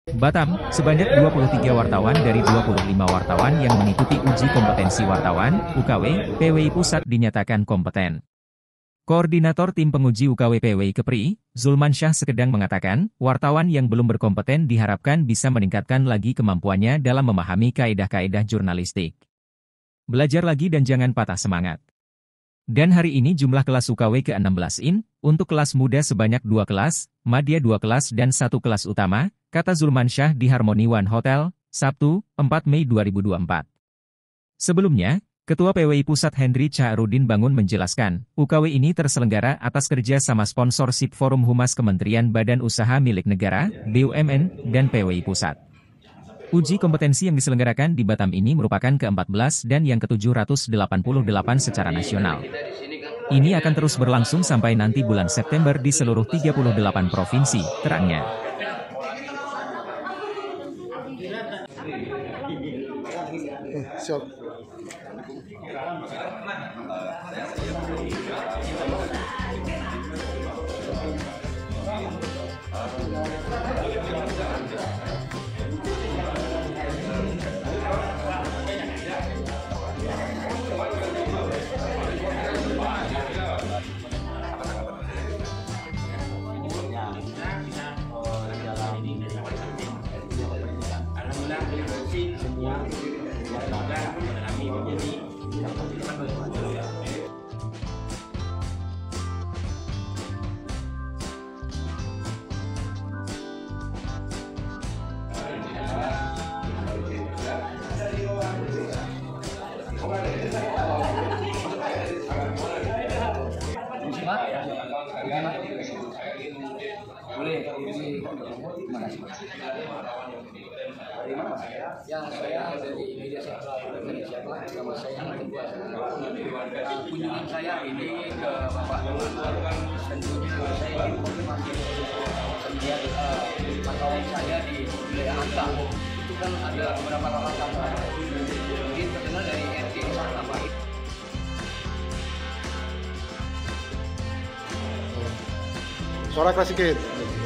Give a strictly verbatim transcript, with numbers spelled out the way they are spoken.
Batam, sebanyak dua puluh tiga wartawan dari dua puluh lima wartawan yang mengikuti uji kompetensi wartawan, U K W, P W I Pusat dinyatakan kompeten. Koordinator Tim Penguji U K W P W I Kepri, Zulmansyah Sekedang mengatakan, wartawan yang belum berkompeten diharapkan bisa meningkatkan lagi kemampuannya dalam memahami kaedah-kaedah jurnalistik. Belajar lagi dan jangan patah semangat. Dan hari ini jumlah kelas U K W ke enam belas in, untuk kelas muda sebanyak dua kelas, Madya dua kelas dan satu kelas utama, kata Zulmansyah di Harmony One Hotel, Sabtu, empat Mei dua ribu dua puluh empat. Sebelumnya, Ketua P W I Pusat Hendry Chahrudin Bangun menjelaskan, U K W ini terselenggara atas kerja sama sponsorship Forum Humas Kementerian Badan Usaha Milik Negara, B U M N, dan P W I Pusat. Uji kompetensi yang diselenggarakan di Batam ini merupakan ke empat belas dan yang ke tujuh ratus delapan puluh delapan secara nasional. Ini akan terus berlangsung sampai nanti bulan September di seluruh tiga puluh delapan provinsi, terangnya. Boleh, ini mana sih? Dari mana? Ya, saya dari media sosial. Dari siapa? Nama saya Ketua. Kunjungan saya ini ke Bapak tentunya saya konfirmasi kemudian pantauan saya di wilayah Anta itu kan ada beberapa kawasan mungkin terkenal dari R T sana Pak. Suara keras sedikit.